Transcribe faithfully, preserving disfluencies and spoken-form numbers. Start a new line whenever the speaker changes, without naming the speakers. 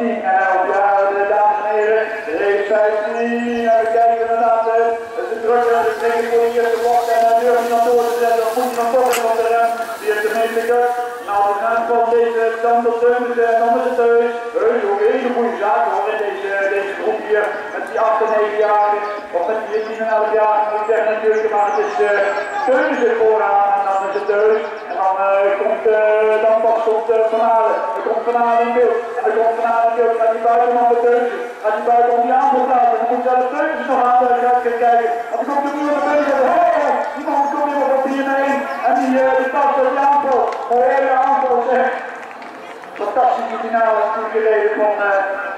tien en elf jaar, dames en heren. Race vijftien, en we kijken inderdaad, het is druk en de training voor de eerste bocht en dan durf je dan door te zetten, of moet je dan toch even op de rem. Die heeft de meeste nou, de naam van deze Sander Teunissen en dan is het heus. Heus ook een hele goede zaak hoor, in deze, deze groep hier, met die acht en negen jaar, of met die tien en elf jaar, moet ik zeggen natuurlijk, maar het is uh, Teunissen vooraan en dan is het heus. En dan uh, komt uh, dan pas tot uh, Van Aalen. Er komt Van Aalen in beeld. En er komt Van Aalen in beeld. Gaat die buitenman de Teunissen. Gaat die buitenman die aanval plaatsen. Dan moet zelfs Teunissen nog aan de kruis gaan kijken. Want er komt de boer naar binnen. Oh, die man komt weer op vier één. En die, uh, die past op die aanval. Mooie hele aanval zeg. Fantastische finale natuurlijk gereden van uh,